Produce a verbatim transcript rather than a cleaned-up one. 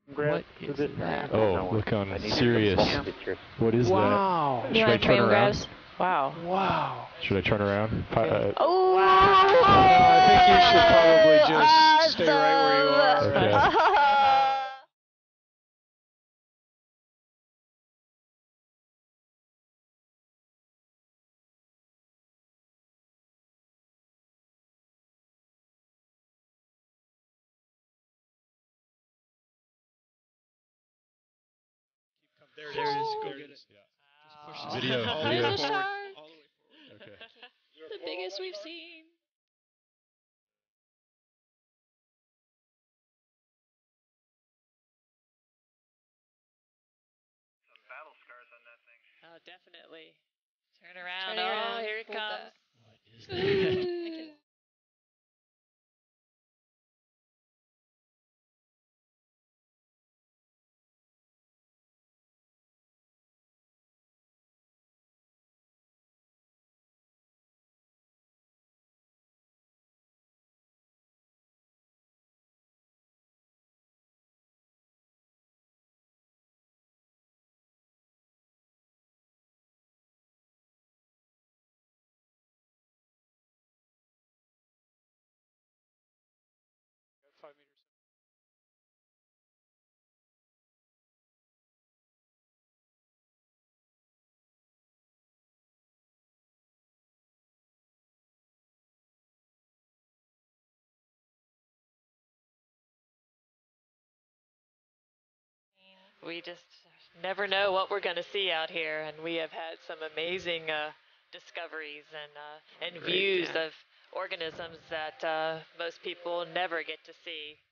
What is that? Oh, look on serious. What is wow. that? Should I turn around? Grabs? Wow. Wow. Should I turn around? Uh, oh, wow. No, I think you should probably just awesome. Stay right where you are. Okay. There it is. Go get it. Yeah. Just push the video. all video. the way There's a forward. shark. All the way forward. Okay. The biggest we've seen. Some battle scars on that thing. Oh, definitely. Turn around. Turn oh, around. here it Hold comes. What is that? Five meters. We just never know what we're going to see out here, and we have had some amazing uh, discoveries and uh, and Great, views yeah. of organisms that uh, most people never get to see.